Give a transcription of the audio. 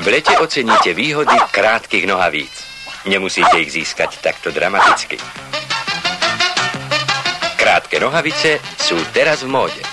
lete oceníte výhody krátkych nohavíc. Nemusíte ich získať takto dramaticky. Krátke nohavice sú teraz v móde.